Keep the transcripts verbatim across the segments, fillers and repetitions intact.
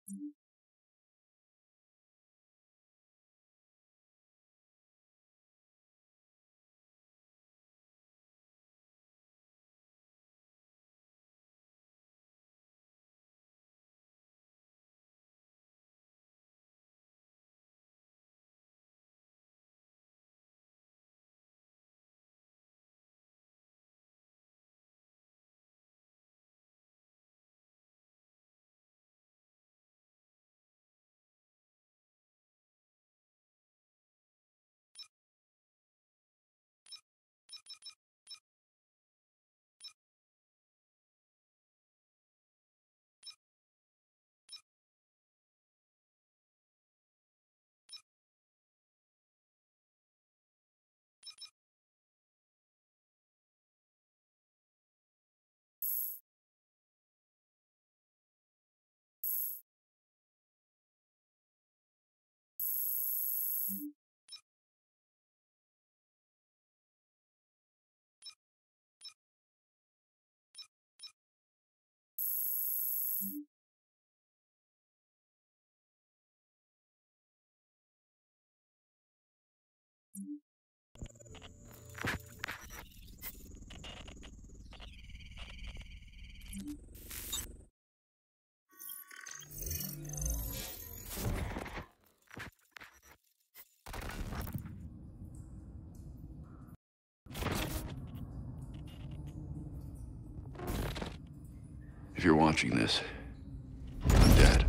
If you're watching this, I'm dead.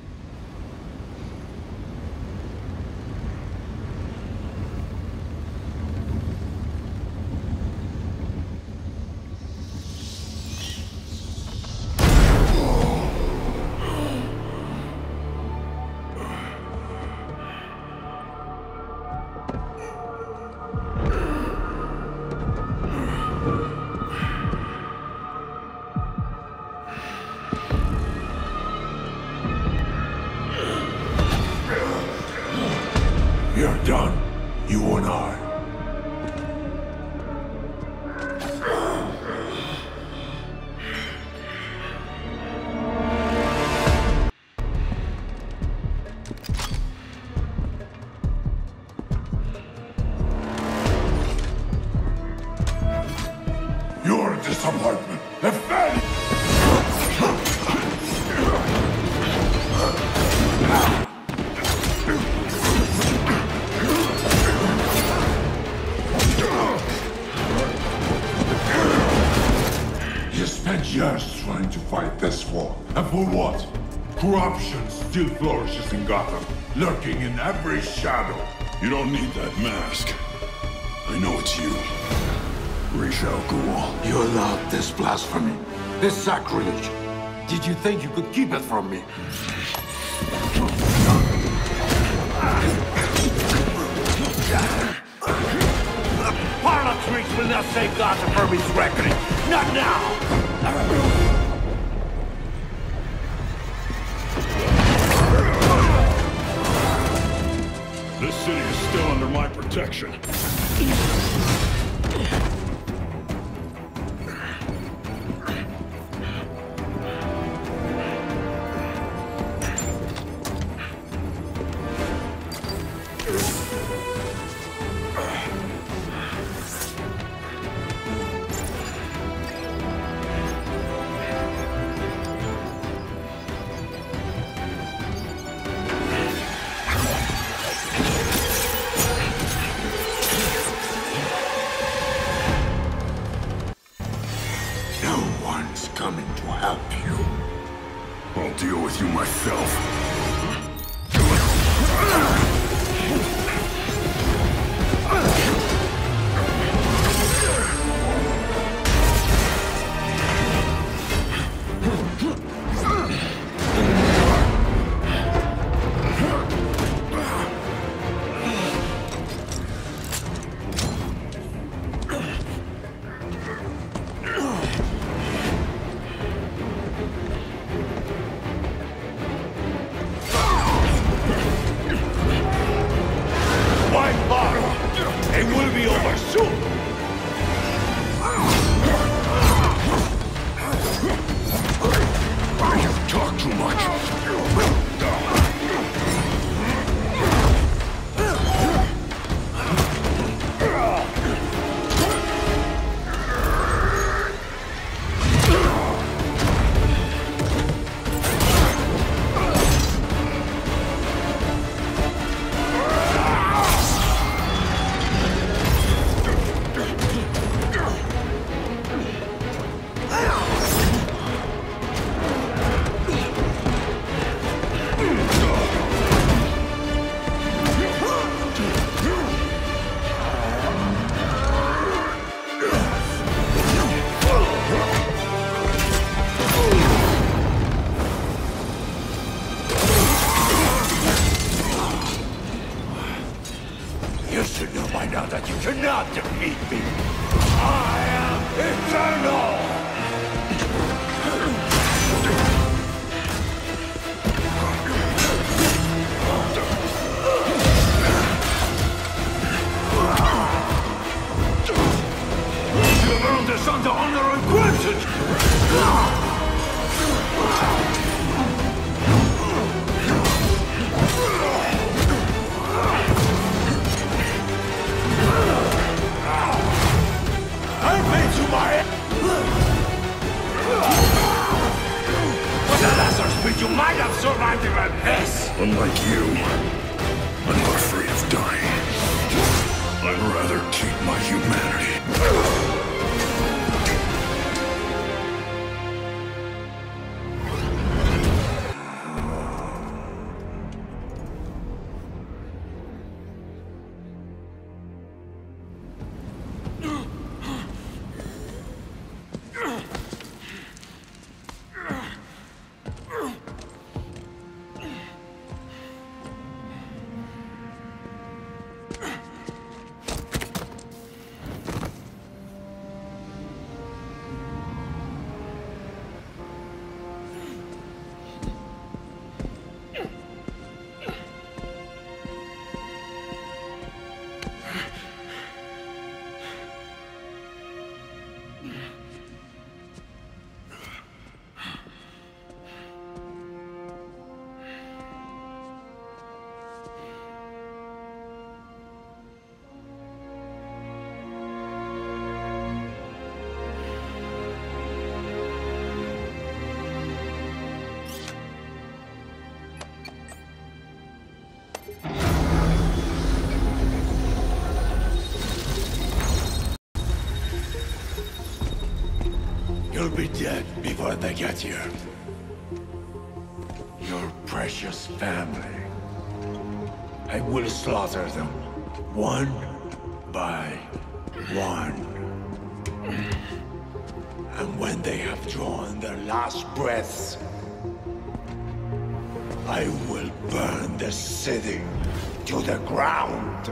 You're done, you and I. You're a disappointment, a failure! You spent years trying to fight this war, and for what? Corruption still flourishes in Gotham, lurking in every shadow. You don't need that mask. I know it's you. Ra's al Ghul. You allowed this blasphemy, this sacrilege. Did you think you could keep it from me? Parliament will not save Gotham from his reckoning. Not now! This city is still under my protection. Coming to help you. I'll deal with you myself. cannot defeat me! I am eternal! You have earned this under honor and granted! I made you my... With a lesser speed, you might have survived even this! Unlike you, I'm not afraid of dying. I'd rather keep my humanity. You'll be dead before they get here. Your precious family. I will slaughter them, one by one. And when they have drawn their last breaths, I will burn the city to the ground.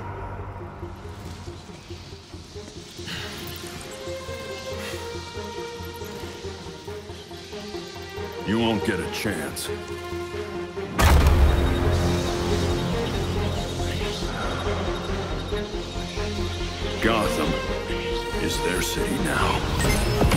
You won't get a chance. Gotham is their city now.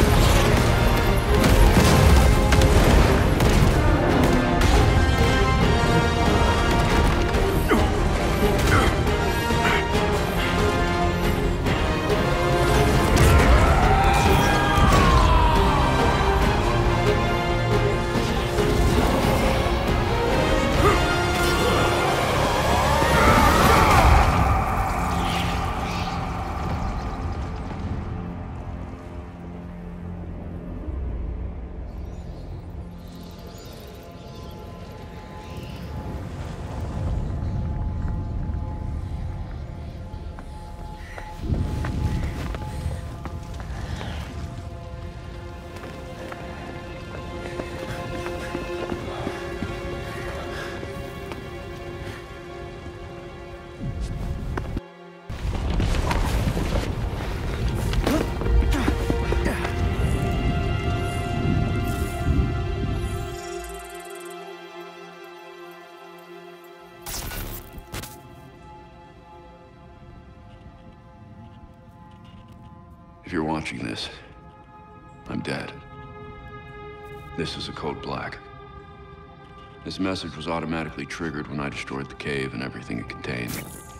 If you're watching this, I'm dead. This is a code black. This message was automatically triggered when I destroyed the cave and everything it contained.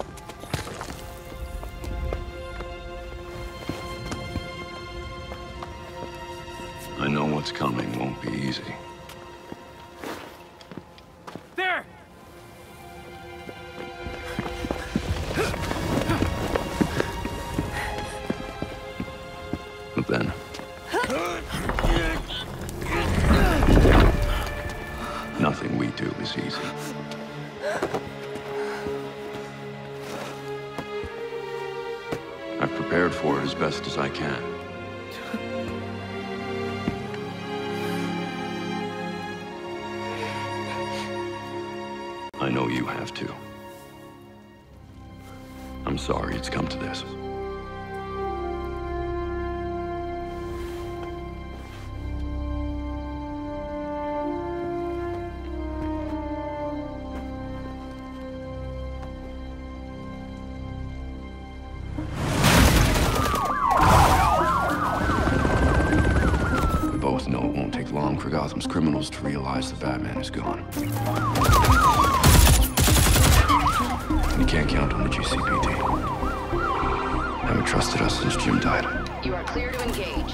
I know what's coming won't be easy. There! But then... nothing we do is easy. I've prepared for it as best as I can. I know you have too. I'm I'm sorry it's come to this. We both know it won't take long for Gotham's criminals to realize the Batman is gone. You can't count on the G C P D. Haven't trusted us since Jim died. You are clear to engage.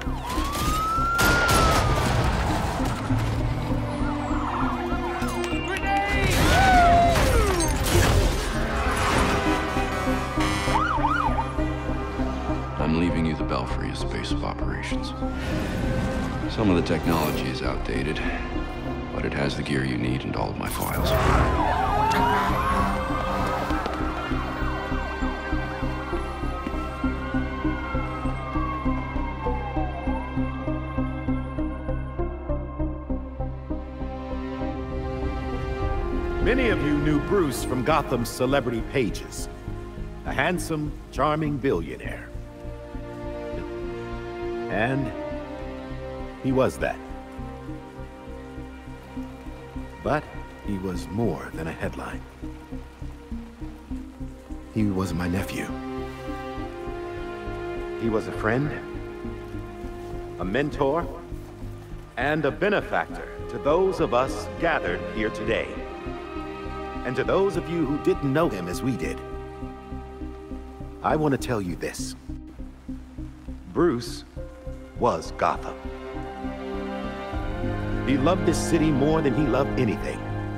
I'm leaving you the Belfry as the base of operations. Some of the technology is outdated, but it has the gear you need and all of my files. Many of you knew Bruce from Gotham's celebrity pages. A handsome, charming billionaire. And he was that. But he was more than a headline. He was my nephew. He was a friend, a mentor, and a benefactor to those of us gathered here today. And to those of you who didn't know him as we did, I want to tell you this. Bruce was Gotham. He loved this city more than he loved anything.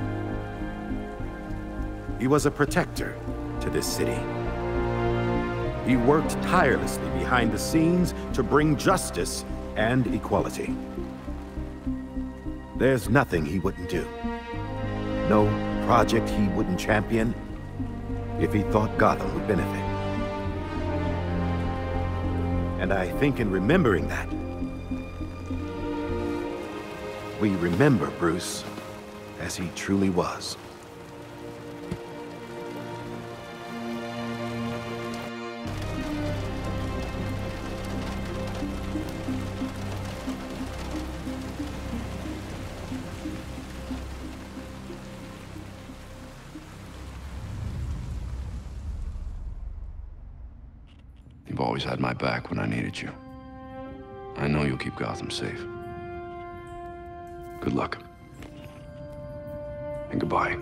He was a protector to this city. He worked tirelessly behind the scenes to bring justice and equality. There's nothing he wouldn't do. No project he wouldn't champion if he thought Gotham would benefit. And I think in remembering that, we remember Bruce as he truly was. You've always had my back when I needed you. I know you'll keep Gotham safe. Good luck. And goodbye.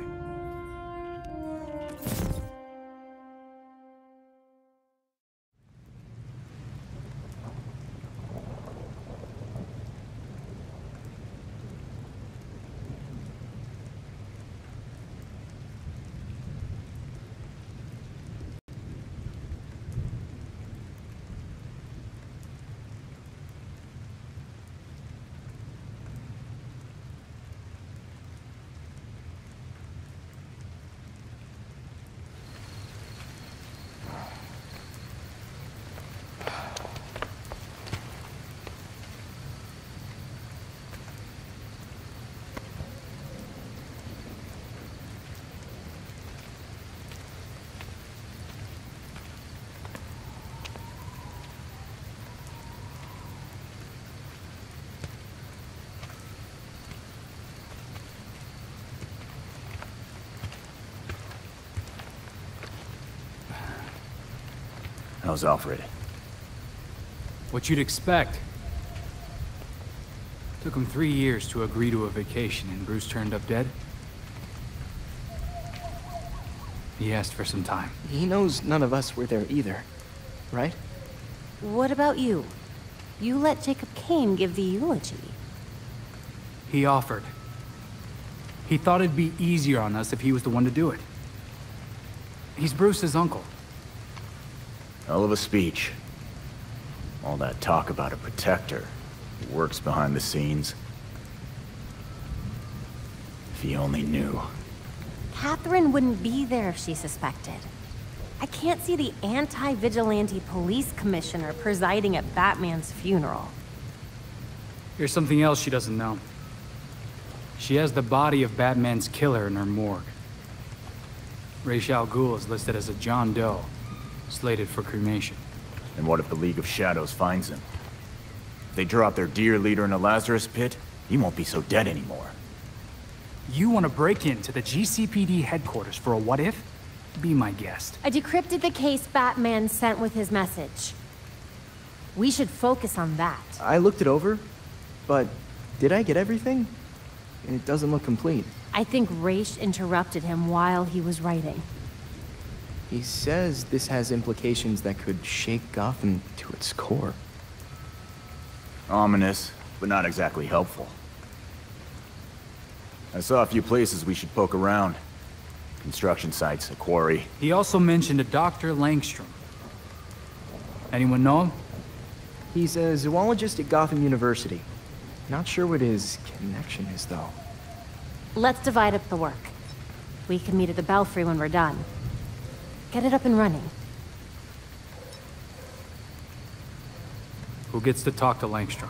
How's Alfred? What you'd expect. Took him three years to agree to a vacation, and Bruce turned up dead. He asked for some time. He knows none of us were there either, right? What about you? You let Jacob Kane give the eulogy. He offered. He thought it'd be easier on us if he was the one to do it. He's Bruce's uncle. Hell of a speech. All that talk about a protector who works behind the scenes. If he only knew. Catherine wouldn't be there if she suspected. I can't see the anti-vigilante police commissioner presiding at Batman's funeral. Here's something else she doesn't know. She has the body of Batman's killer in her morgue. Ra's al Ghul is listed as a John Doe. slated for cremation. And what if the League of Shadows finds him? If they drop their dear leader in a Lazarus pit, he won't be so dead anymore. You want to break into the G C P D headquarters for a what-if? Be my guest. I decrypted the case Batman sent with his message. We should focus on that. I looked it over, but did I get everything? It doesn't look complete. I think Raish interrupted him while he was writing. He says this has implications that could shake Gotham to its core. Ominous, but not exactly helpful. I saw a few places we should poke around. Construction sites, a quarry. He also mentioned a Doctor Langstrom. Anyone know him? He's a zoologist at Gotham University. Not sure what his connection is, though. Let's divide up the work. We can meet at the Belfry when we're done. Get it up and running. Who gets to talk to Langstrom?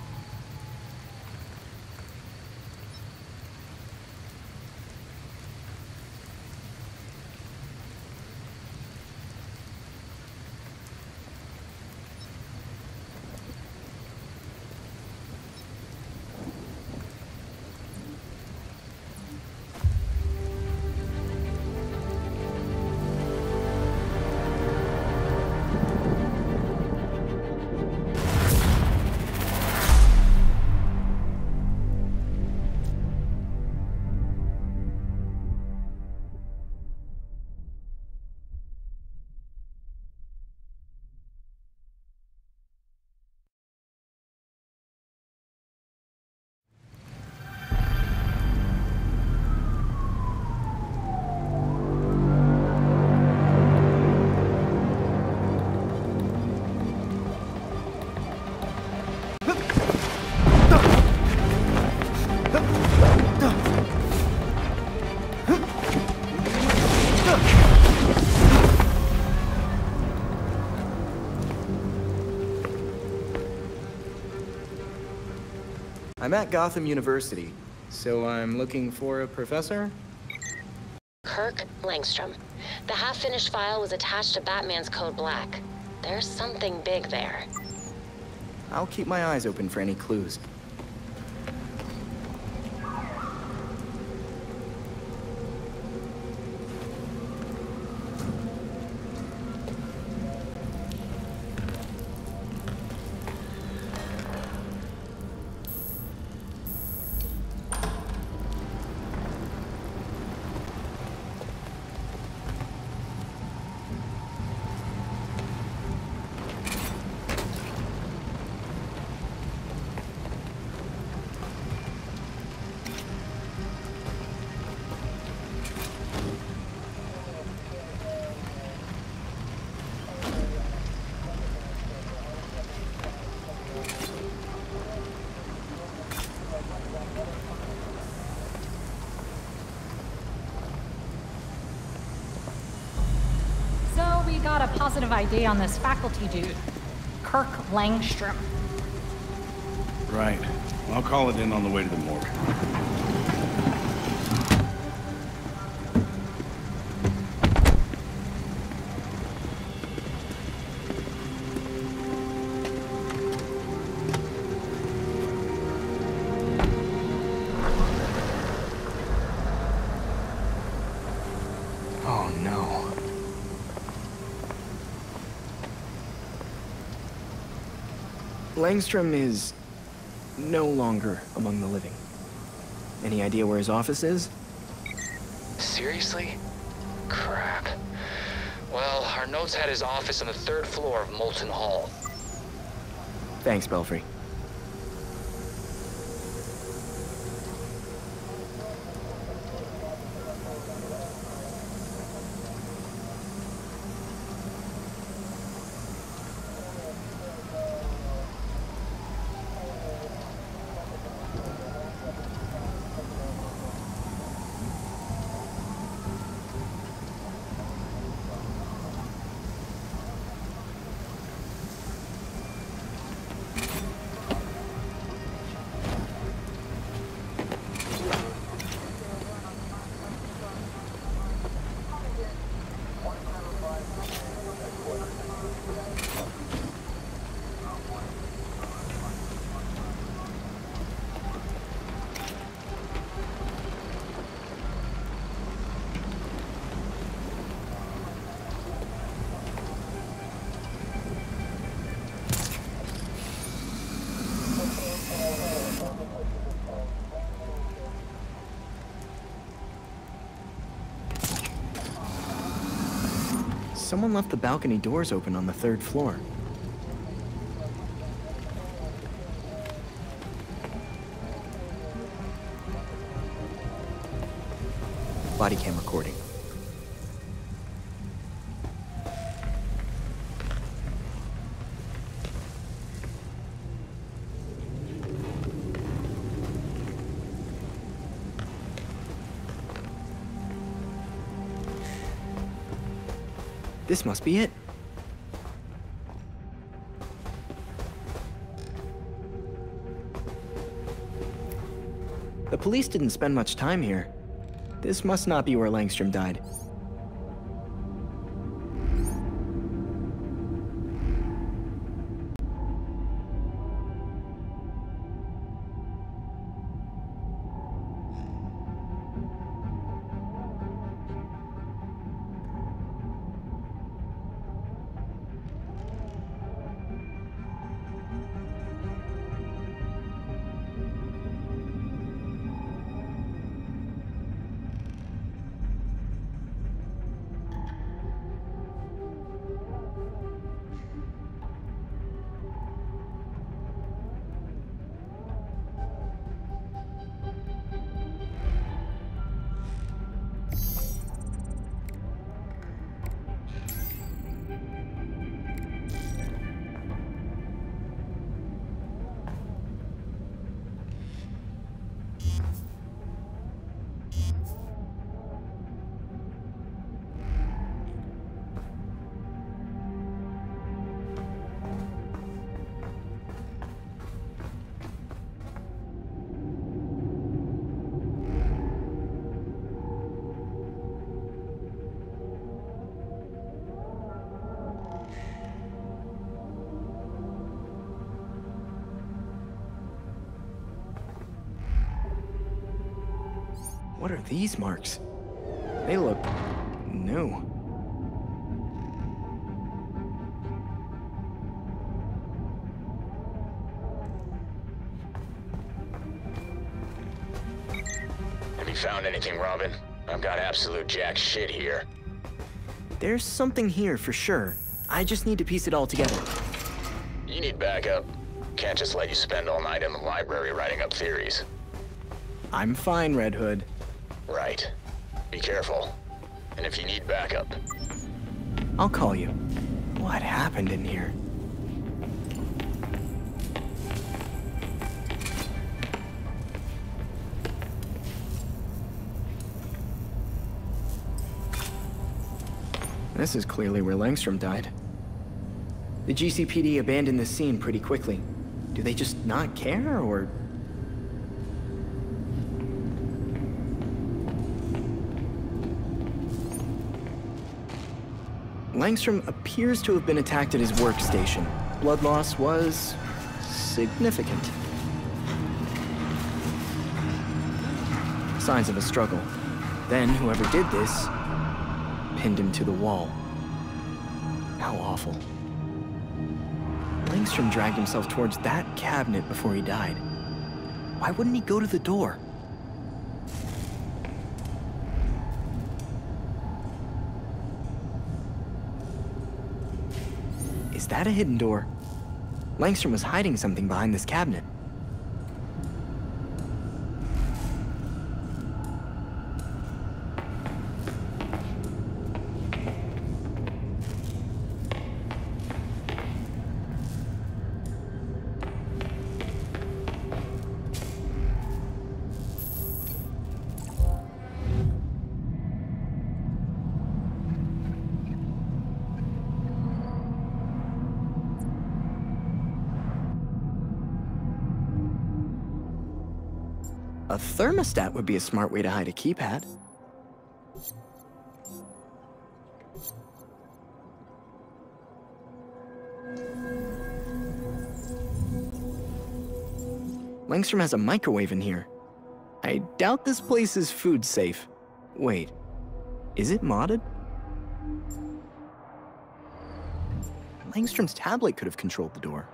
I'm at Gotham University, so I'm looking for a professor? Kirk Langstrom. The half-finished file was attached to Batman's Code Black. There's something big there. I'll keep my eyes open for any clues. Got a positive I D on this faculty dude, Kirk Langstrom. Right. I'll call it in on the way to the morgue. Oh no. Langstrom is no longer among the living. Any idea where his office is? Seriously? Crap. Well, our notes had his office on the third floor of Molten Hall. Thanks, Belfry. Someone left the balcony doors open on the third floor. Body cam recording. This must be it. The police didn't spend much time here. This must not be where Langstrom died. What are these marks? They look new. Have you found anything, Robin? I've got absolute jack shit here. There's something here for sure. I just need to piece it all together. You need backup. Can't just let you spend all night in the library writing up theories. I'm fine, Red Hood. Right. Be careful. And if you need backup... I'll call you. What happened in here? This is clearly where Langstrom died. The G C P D abandoned this scene pretty quickly. Do they just not care, or...? Langstrom appears to have been attacked at his workstation. Blood loss was... significant. Signs of a struggle. Then, whoever did this... pinned him to the wall. How awful. Langstrom dragged himself towards that cabinet before he died. Why wouldn't he go to the door? Is that a hidden door? Langstrom was hiding something behind this cabinet. A thermostat would be a smart way to hide a keypad. Langstrom has a microwave in here. I doubt this place is food safe. Wait, is it modded? Langstrom's tablet could have controlled the door.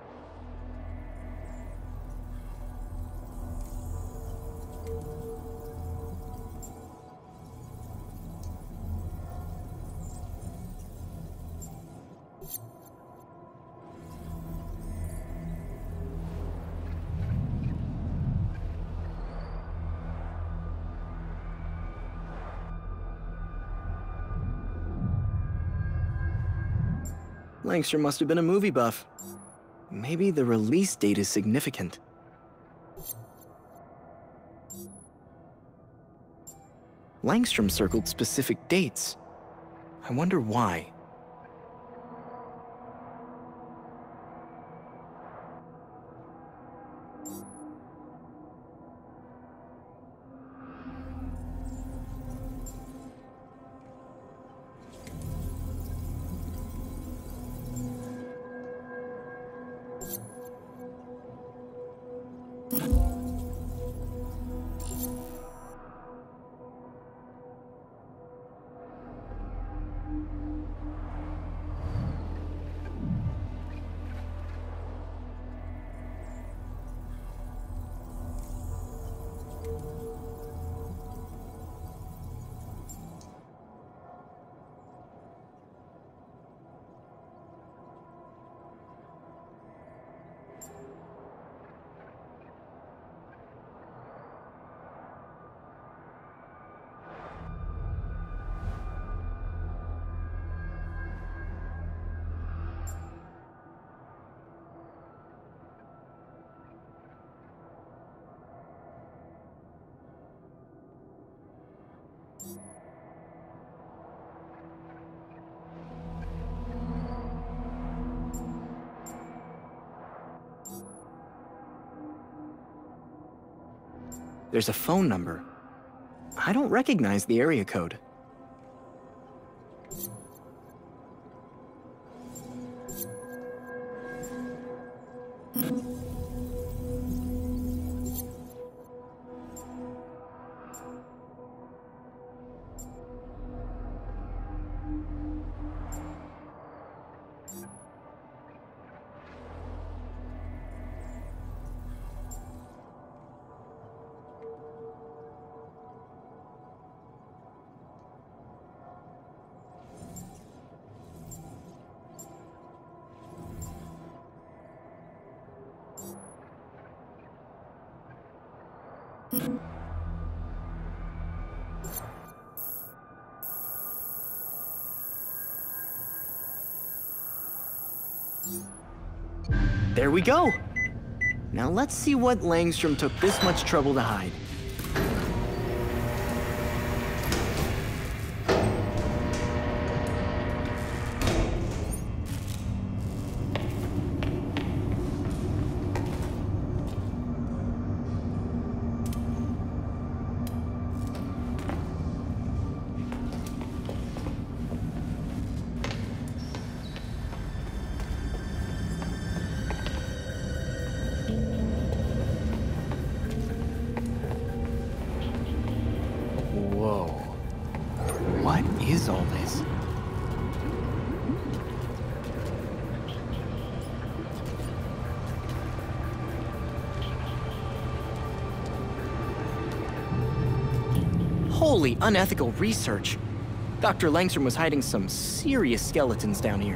Langstrom must have been a movie buff. Maybe the release date is significant. Langstrom circled specific dates. I wonder why. There's a phone number. I don't recognize the area code. There we go! Now let's see what Langstrom took this much trouble to hide. All this. Holy unethical research. Doctor Langstrom was hiding some serious skeletons down here.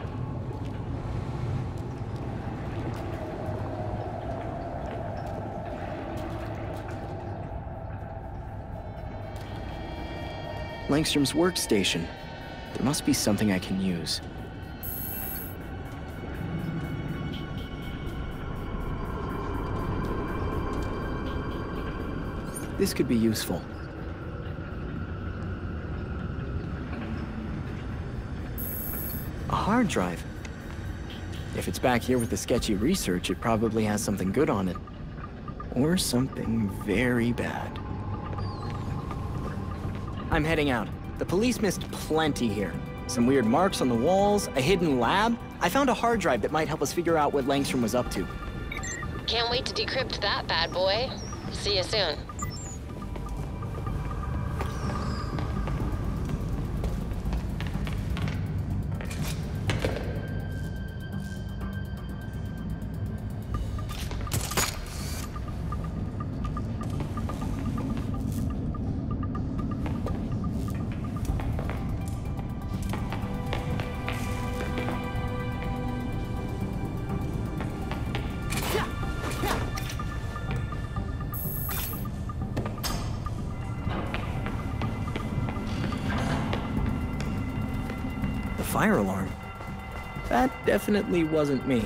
Langstrom's workstation. There must be something I can use. This could be useful. A hard drive. If it's back here with the sketchy research, it probably has something good on it. Or something very bad. I'm heading out. The police missed plenty here. Some weird marks on the walls, a hidden lab. I found a hard drive that might help us figure out what Langstrom was up to. Can't wait to decrypt that bad boy. See you soon. Fire alarm. That definitely wasn't me.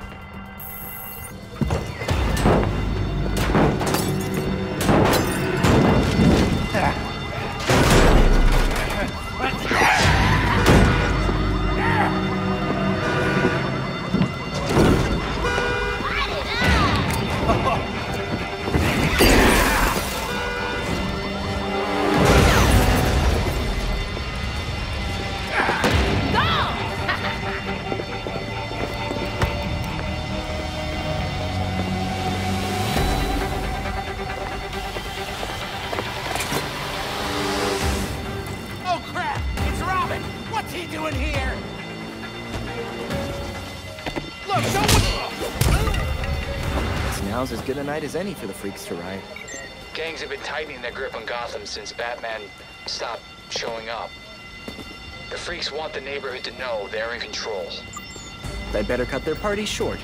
Now's as good a night as any for the freaks to ride. Gangs have been tightening their grip on Gotham since Batman stopped showing up. The freaks want the neighborhood to know they're in control. They'd better cut their party short.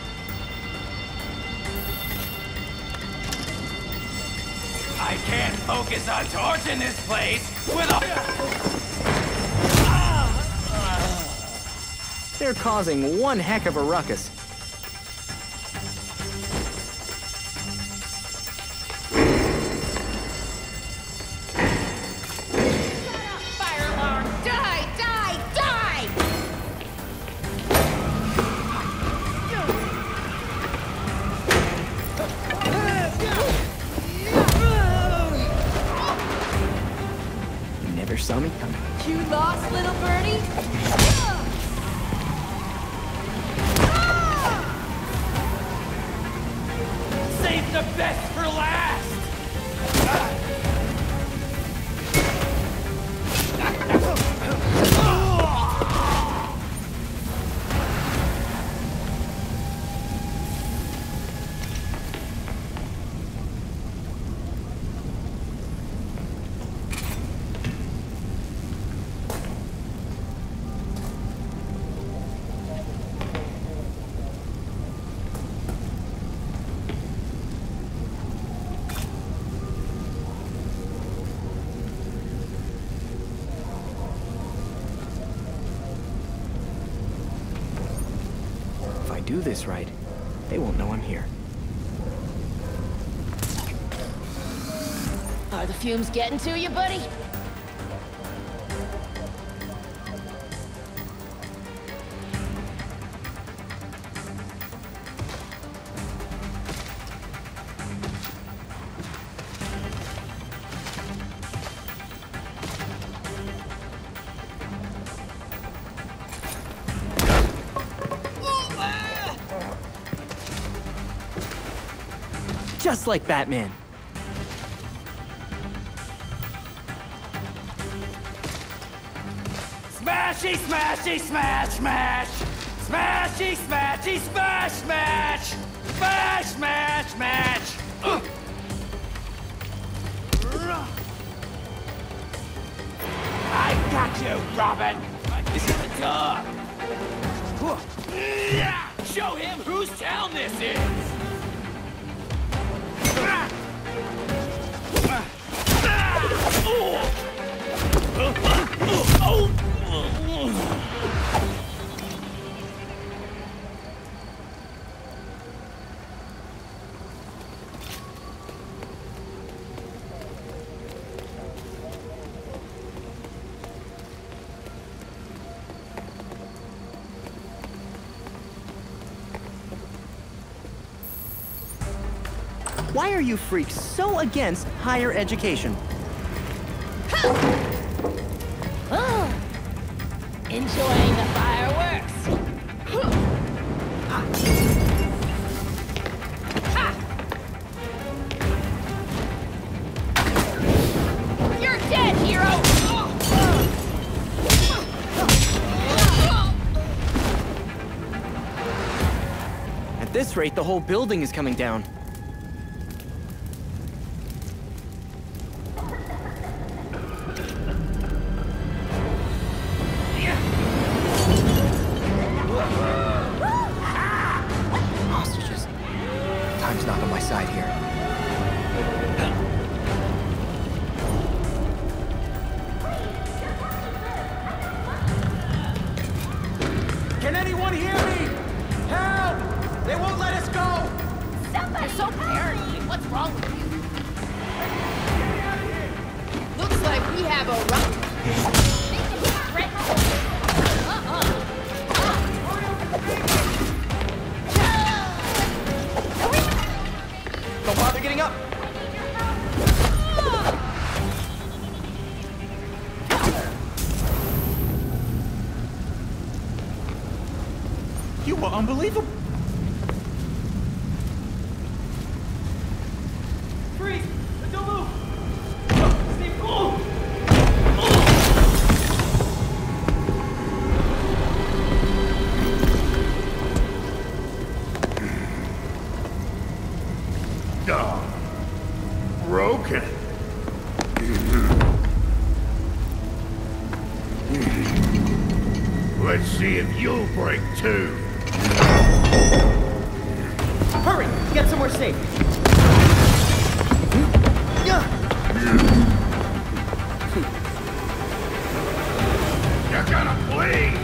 I can't focus on torching this place with a... They're causing one heck of a ruckus. Saw me coming. You lost, little birdie? Save the best for last! Do this right, they won't know I'm here. Are the fumes getting to you, buddy? Just like Batman. Smashy, smashy, smash, smash! Smashy, smashy, smash, smash! Smash, smash, smash! Ugh. I got you, Robin! This is the dog! Show him whose town this is! Why are you freaks so against higher education? Oh, enjoying the fireworks. You're dead, hero! At this rate, the whole building is coming down. Can anyone have a rock. Don't bother getting up. You were unbelievable. Freeze! Don't move! Stay cool! Ah, broken. Let's see if you'll break too. Hurry! Get somewhere safe! You're gonna bleed!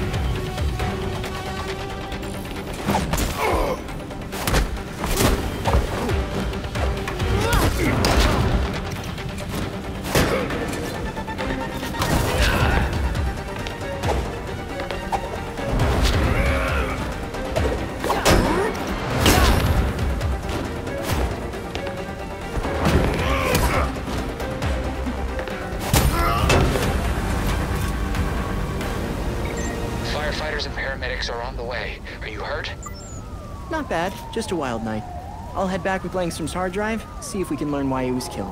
Firefighters and paramedics are on the way. Are you hurt? Not bad, just a wild night. I'll head back with Langstrom's hard drive, see if we can learn why he was killed.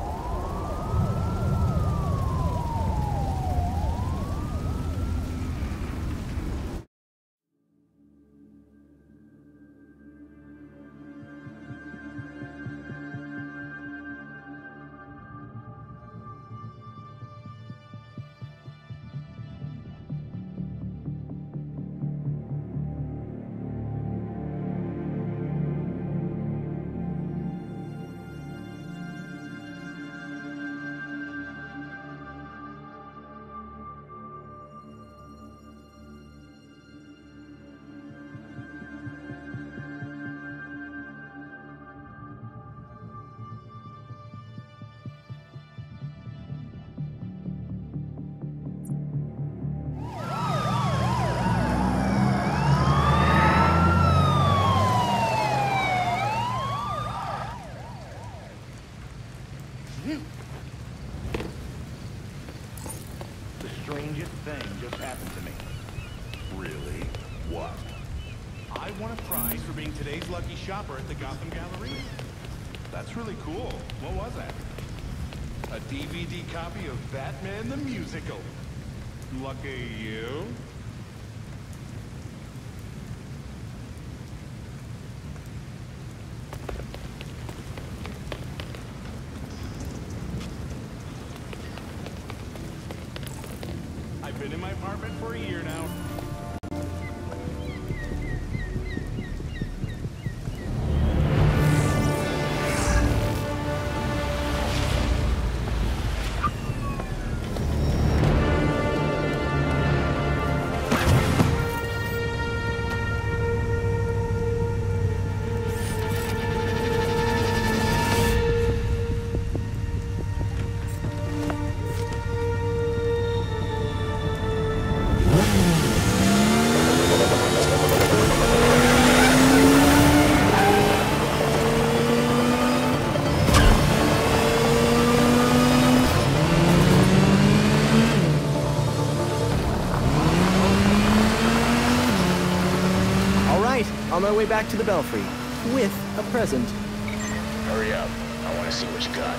The strangest thing just happened to me. Really? What? I won a prize for being today's lucky shopper at the Gotham Gallery. That's really cool. What was that? A D V D copy of Batman the Musical. Lucky you. I've been in my apartment for a year now. On my way back to the Belfry, with a present. Hurry up. I want to see what you got.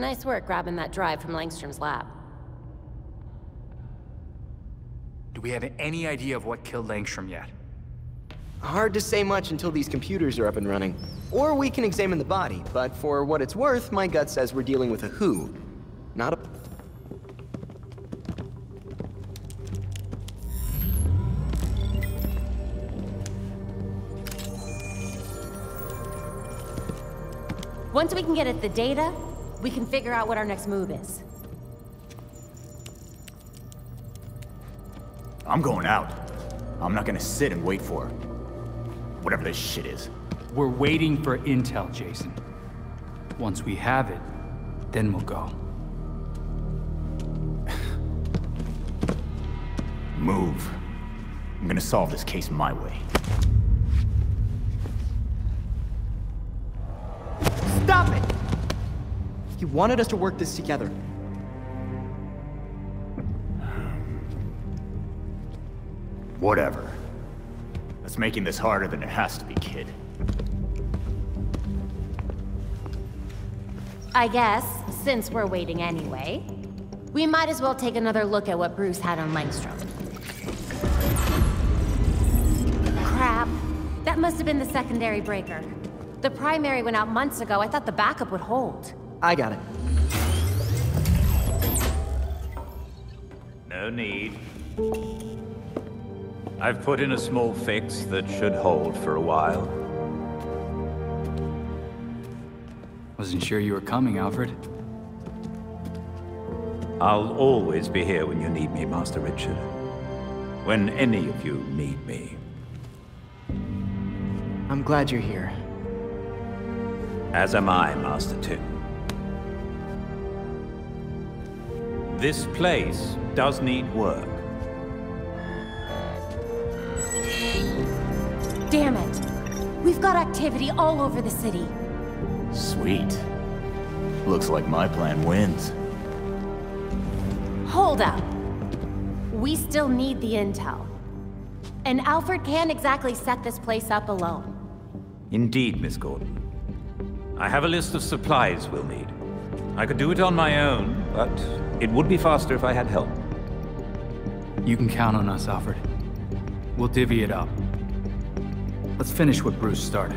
Nice work grabbing that drive from Langstrom's lab. Do we have any idea of what killed Langstrom yet? Hard to say much until these computers are up and running. Or we can examine the body, but for what it's worth, my gut says we're dealing with a who, not a... Once we can get at the data, we can figure out what our next move is. I'm going out. I'm not gonna sit and wait for whatever this shit is. We're waiting for intel, Jason. Once we have it, then we'll go. Move. I'm gonna solve this case my way. Stop it! He wanted us to work this together. Whatever. That's making this harder than it has to be, kid. I guess, since we're waiting anyway, we might as well take another look at what Bruce had on Langstrom. Crap. That must have been the secondary breaker. The primary went out months ago. I thought the backup would hold. I got it. No need. I've put in a small fix that should hold for a while. Wasn't sure you were coming, Alfred. I'll always be here when you need me, Master Richard. When any of you need me. I'm glad you're here. As am I, Master Tim. This place does need work. Damn it. We've got activity all over the city. Sweet. Looks like my plan wins. Hold up. We still need the intel. And Alfred can't exactly set this place up alone. Indeed, Miss Gordon. I have a list of supplies we'll need. I could do it on my own, but it would be faster if I had help. You can count on us, Alfred. We'll divvy it up. Let's finish what Bruce started.